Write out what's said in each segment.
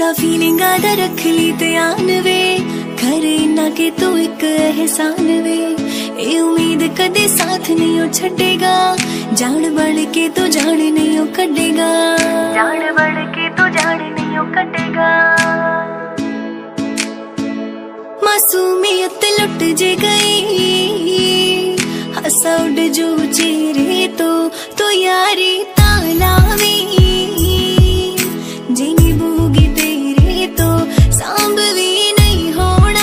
Feeling आदा रख ली ध्यान वे, करे ना के तू एक एहसान वे। ए उम्मीद कदे साथ नहीं छड़ेगा, जान बढ़ के तो जान नहीं कटेगा, जान बढ़ के तो जान नहीं कटेगा। मासूमियत लुट जे गई, हंसा उड़ जो चेहरे तो यारी तालावी। जिनी बूगी तेरे तो सांभ भी नहीं होना,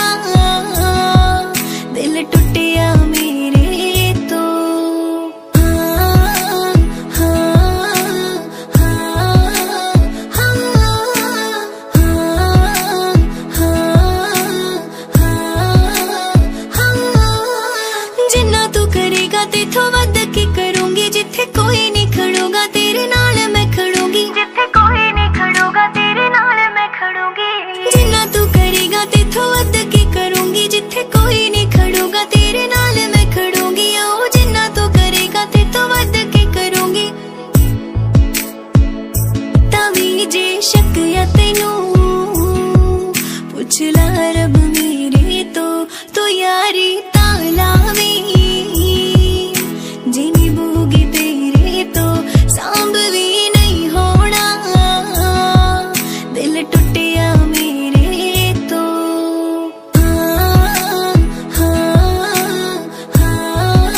दिल टूटिया मेरे तो। हाँ हाँ हाँ हाँ। जिन्ना तू करेगा तेथों वध के करूंगी, जिथे कोई नहीं खड़ोगा तेरे नाल मैं खड़ूंगी, जिथे कोई नहीं खड़ोगा तेरे नाल मैं खड़ूंगी। जिन्ना तू करेगा तेथों वध के करूंगी, जिथे कोई नहीं खड़ोगा तेरे नाल मैं खड़ूंगी। ओ जिन्ना तू करेगा तेथों वध के करूंगी। तावी जे शक या तेनू पुछ ला रब मेरे तो यारी तालावी। जिनी बूगी तेरे तो सांभ भी नहीं होना, दिल टूटिया मेरे तो। हाँ हाँ हाँ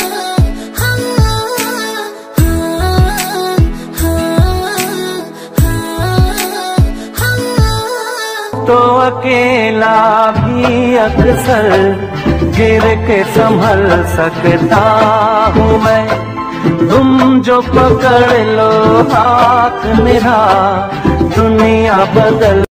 हाँ। तो अकेला भी अक्सर गिर के संभल सकता हूँ मैं, तुम जो पकड़ लो हाथ मेरा दुनिया बदल